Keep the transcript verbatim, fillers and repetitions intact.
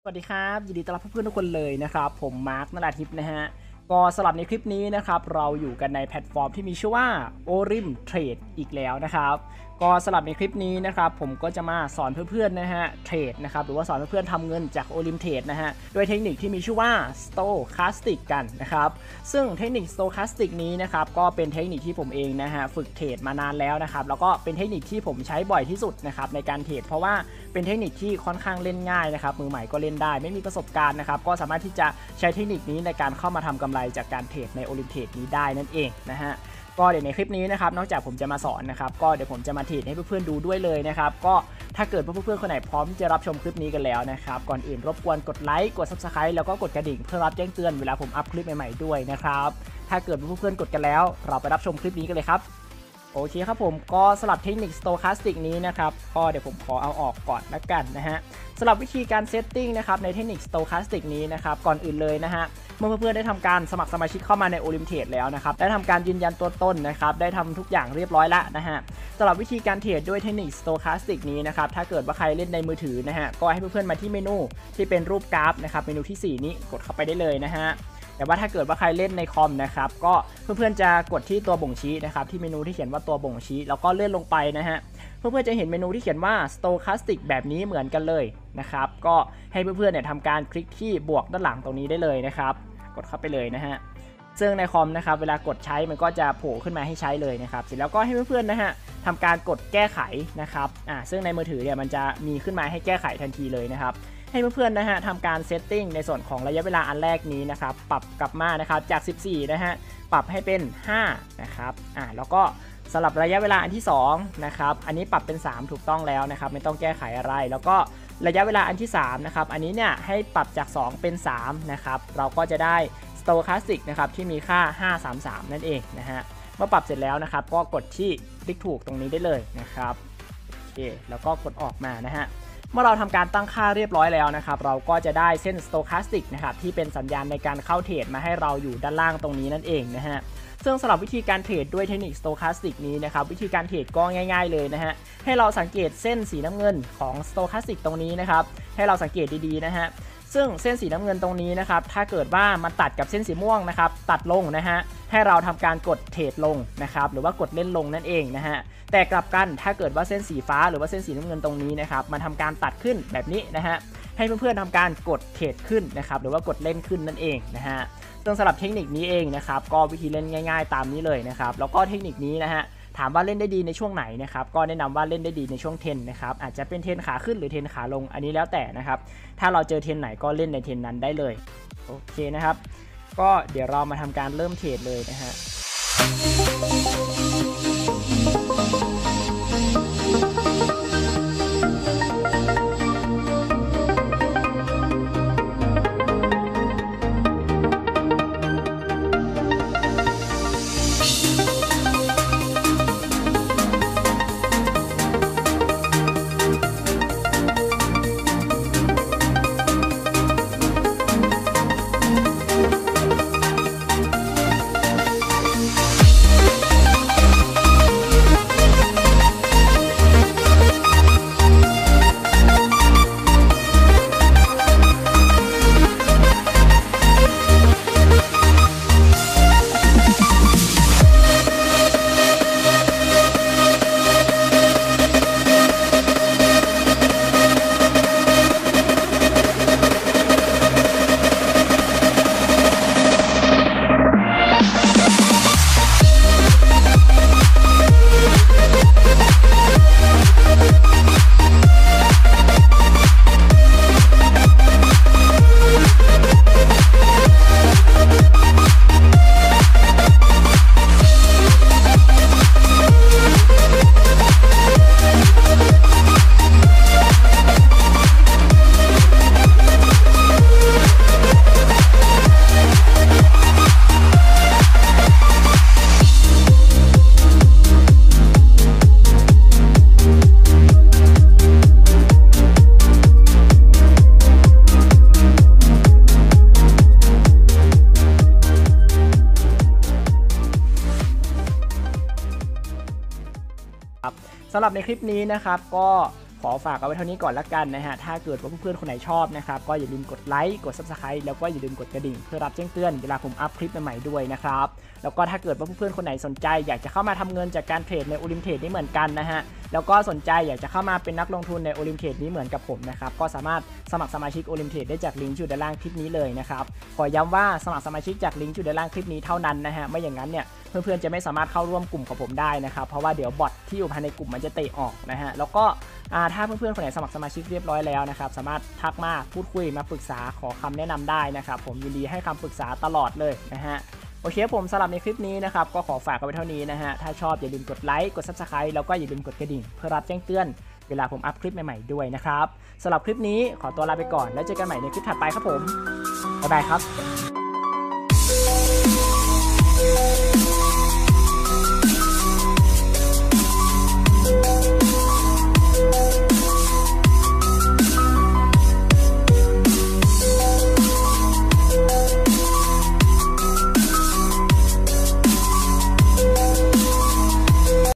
สวัสดีครับยินดีต้อนรับเพื่อนๆทุกคนเลยนะครับผมมาร์คนราธิปนะฮะก็สำหรับในคลิปนี้นะครับเราอยู่กันในแพลตฟอร์มที่มีชื่อว่า โอ ริม เทรด อีกแล้วนะครับก็สำหรับในคลิปนี้นะครับผมก็จะมาสอนเพื่อนๆนะฮะเทรดนะครับหรือว่าสอนเพื่อนๆทำเงินจาก โอ ริม เทรด นะฮะด้วยเทคนิคที่มีชื่อว่า Stochastic กันนะครับซึ่งเทคนิค Stochastic นี้นะครับก็เป็นเทคนิคที่ผมเองนะฮะฝึกเทรดมานานแล้วนะครับแล้วก็เป็นเทคนิคที่ผมใช้บ่อยที่สุดนะครับในการเทรดเพราะว่าเป็นเทคนิคที่ค่อนข้างเล่นง่ายนะครับมือใหม่ก็เล่นได้ไม่มีประสบการณ์นะครับก็สามารถที่จะใช้เทคนิคนี้ในการเข้ามาทำกำไรจากการเทรดใน โอ ริม เทรด นี้ได้นั่นเองนะฮะก็เดี๋ยวในคลิปนี้นะครับนอกจากผมจะมาสอนนะครับก็เดี๋ยวผมจะมาเทรดให้เพื่อนๆดูด้วยเลยนะครับก็ถ้าเกิดว่าเพื่อนๆคนไหนพร้อมจะรับชมคลิปนี้กันแล้วนะครับก่อนอื่นรบกวนกดไลค์กด ซับสไครบ์ แล้วก็กดกระดิ่งเพื่อรับแจ้งเตือนเวลาผมอัพคลิปใหม่ๆด้วยนะครับถ้าเกิดว่าเพื่อนๆกดกันแล้วเราไปรับชมคลิปนี้กันเลยครับโอเคครับผมก็สำหรับเทคนิค Stochastic นี้นะครับก็เดี๋ยวผมขอเอาออกก่อนละกันนะฮะสำหรับวิธีการเซตติ้งนะครับในเทคนิค Stochastic นี้นะครับก่อนอื่นเลยนะฮะเมื่อเพื่อนๆได้ทำการสมัครสมาชิกเข้ามาใน โอ ริม เทรด แล้วนะครับได้ทำการยืนยันตัวตนนะครับได้ทำทุกอย่างเรียบร้อยแล้วนะฮะสำหรับวิธีการเทรดด้วยเทคนิค Stochastic นี้นะครับถ้าเกิดว่าใครเล่นในมือถือนะฮะก็ให้เพื่อนๆมาที่เมนูที่เป็นรูปกราฟนะครับเมนูที่สี่นี้กดเข้าไปได้เลยนะฮะแต่ว่าถ้าเกิดว่าใครเล่นในคอมนะครับก็เพื่อนๆจะกดที่ตัวบ่งชี้นะครับที่เมนูที่เขียนว่าตัวบ่งชี้แล้วก็เลื่อนลงไปนะฮะเพื่อนๆจะเห็นเมนูที่เขียนว่า Stochastic แบบนี้เหมือนกันเลยนะครับก็ให้เพื่อนๆเนี่ยทำการคลิกที่บวกด้านหลังตรงนี้ได้เลยนะครับกดเข้าไปเลยนะฮะซึ่งในคอมนะครับเวลากดใช้มันก็จะโผล่ขึ้นมาให้ใช้เลยนะครับเสร็จแล้วก็ให้เพื่อนๆนะฮะทำการกดแก้ไขนะครับอ่าซึ่งในมือถือเนี่ยมันจะมีขึ้นมาให้แก้ไขทันทีเลยนะครับให้เพื่อนๆนะฮะทำการเซตติ้งในส่วนของระยะเวลาอันแรกนี้นะครับปรับกลับมานะครับจากสิบสี่นะฮะปรับให้เป็นห้านะครับอ่าแล้วก็สำหรับระยะเวลาอันที่สองนะครับอันนี้ปรับเป็นสามถูกต้องแล้วนะครับไม่ต้องแก้ไขอะไรแล้วก็ระยะเวลาอันที่สามนะครับอันนี้เนี่ยให้ปรับจากสองเป็นสามนะครับเราก็จะได้ Stochastic นะครับที่มีค่าห้าสามสามนั่นเองนะฮะเมื่อปรับเสร็จแล้วนะครับก็กดที่คลิกถูกตรงนี้ได้เลยนะครับโอเคแล้วก็กดออกมานะฮะเมื่อเราทำการตั้งค่าเรียบร้อยแล้วนะครับเราก็จะได้เส้น Stochastic นะครับที่เป็นสัญญาณในการเข้าเทรดมาให้เราอยู่ด้านล่างตรงนี้นั่นเองนะฮะซึ่งสำหรับวิธีการเทรดด้วยเทคนิค Stochastic นี้นะครับวิธีการเทรดก็ง่ายๆเลยนะฮะให้เราสังเกตเส้นสีน้ำเงินของ Stochastic ตรงนี้นะครับให้เราสังเกตดีๆนะฮะซึ่งเส้นสีน้ำเงินตรงนี้นะครับถ้าเกิดว่ามันตัดกับเส้นสีม่วงนะครับตัดลงนะฮะให้เราทำการกดเทรดลงนะครับหรือว่ากดเล่นลงนั่นเองนะฮะแต่กลับกันถ้าเกิดว่าเส้นสีฟ้าหรือว่าเส้นสีน้ำเงินตรงนี้นะครับมันทำการตัดขึ้นแบบนี้นะฮะให้เพื่อนๆทำการกดเทรดขึ้นนะครับหรือว่ากดเล่นขึ้นนั่นเองนะฮะซึ่งสำหรับเทคนิคนี้เองนะครับก็วิธีเล่นง่ายๆตามนี้เลยนะครับแล้วก็เทคนิคนี้นะฮะถามว่าเล่นได้ดีในช่วงไหนนะครับก็แนะนำว่าเล่นได้ดีในช่วงเทรนนะครับอาจจะเป็นเทรนขาขึ้นหรือเทรนขาลงอันนี้แล้วแต่นะครับถ้าเราเจอเทรนไหนก็เล่นในเทรนนั้นได้เลยโอเคนะครับก็เดี๋ยวเรามาทำการเริ่มเทรดเลยนะฮะสำหรับในคลิปนี้นะครับก็ขอฝากเอาไว้เท่านี้ก่อนละกันนะฮะถ้าเกิดว่าเพื่อนๆคนไหนชอบนะครับก็อย่าลืมกดไลค์กด ซับสไครบ์ แล้วก็อย่าลืมกดกระดิ่งเพื่อรับแจ้งเตือนเวลาผมอัพคลิปใหม่ๆด้วยนะครับแล้วก็ถ้าเกิดว่าเพื่อนๆคนไหนสนใจอยากจะเข้ามาทำเงินจากการเทรดในโอลิมเทรดนี้เหมือนกันนะฮะแล้วก็สนใจอยากจะเข้ามาเป็นนักลงทุนในโอลิมเทรดนี้เหมือนกับผมนะครับก็สามารถสมัครสมาชิกโอลิมเทรดได้จากลิงก์อยู่ด้านล่างคลิปนี้เลยนะครับขอย้ำว่าสมัครสมาชิกจากลิงก์อยู่ด้านล่างคลิปนี้เท่านั้นนะฮะไม่อย่างนั้นเนี่ยเพื่อนๆจะไม่สามารถเข้าร่วมกลุ่มกับผมได้นะครับเพราะว่าเดี๋ยวบอทที่อยู่ภายในกลุ่มมันจะเตะออกนะฮะแล้วก็ถ้าเพื่อนๆคนไหนสมัครสมาชิกเรียบร้อยแล้วนะครับสามารถทักมาพูดคุยมาปรึกษาขอคำแนะนำได้นะครับผมยินดีให้คำปรึกษาตลอดเลยนะฮะโอเคผมสำหรับในคลิปนี้นะครับก็ขอฝากกันไว้เท่านี้นะฮะถ้าชอบอย่าลืมกดไลค์กด ซับสไครบ์ แล้วก็อย่าลืมกดกระดิ่งเพื่อรับแจ้งเตือนเวลาผมอัพคลิปใหม่ๆด้วยนะครับสำหรับคลิปนี้ขอตัวลาไปก่อนแล้วเจอกันใหม่ในคลิปถัดไปครับผมบ๊ายบายครับ